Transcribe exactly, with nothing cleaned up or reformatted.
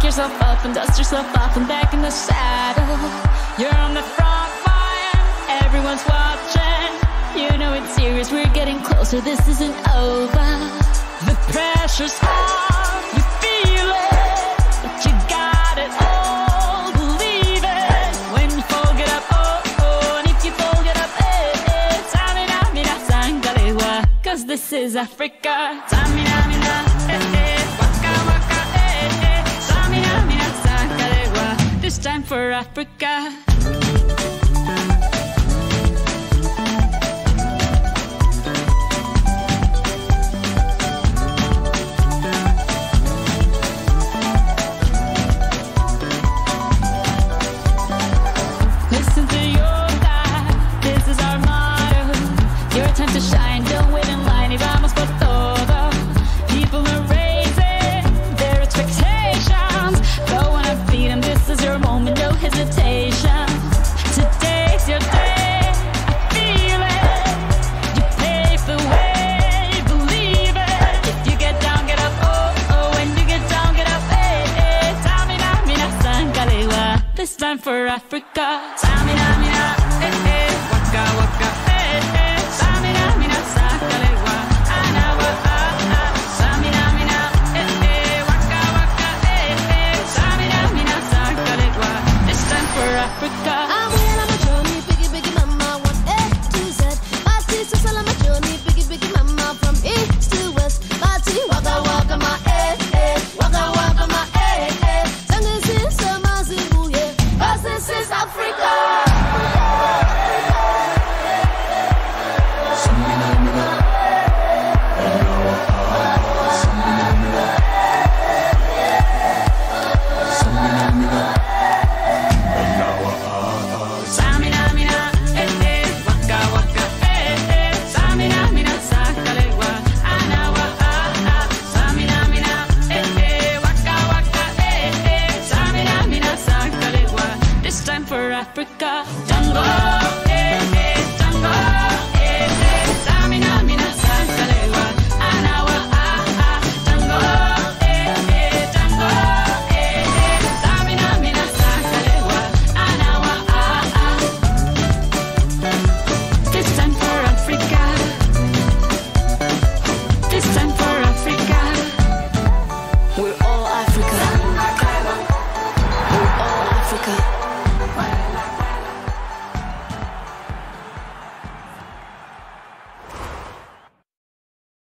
Pick yourself up and dust yourself off and back in the saddle. You're on the front line, everyone's watching. You know it's serious, we're getting closer, this isn't over. The pressure's on, you feel it, but you got it all, believe it. When you fold it up, oh, oh, and if you fold it up, eh, eh, Samina, mina, sangalewa, cause this is Africa. Samina, mina, eh, eh, waka, waka, eh, eh, Samina, mina, sangalewa, this time for Africa. To shine, don't wait in line, y vamos por todo. People are raising their expectations. Go on and feed them, this is your moment, no hesitation. Today's your day, I feel it. You pave the way, believe it. If you get down, get up, oh, oh. When you get down, get up, eh, eh. Samina, mina, sangalewa, this time for Africa. Samina, mina, eh, eh. Waka, waka, eh, eh. Samina, mina, sangalewa, anawa, ah, ah. Samina, mina, eh, eh. Waka, waka, eh, eh. Samina, mina, sangalewa, this time for Africa. I'm well on my journey, biggie, biggie mama, one A to Z. Party, so on my journey, biggie, biggie mama, from east to west. Party, waka, waka, my eh, eh. Waka, waka, my eh, eh. Sangin' since summer's in Booye, 'cause this is Africa. For Africa.